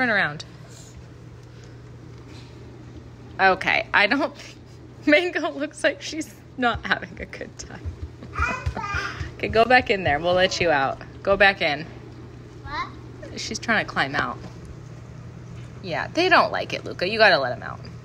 Turn around. Okay, I don't think Mango looks like she's not having a good time. Okay, go back in there. We'll let you out. Go back in. What? She's trying to climb out. Yeah, they don't like it, Luca. You gotta let them out.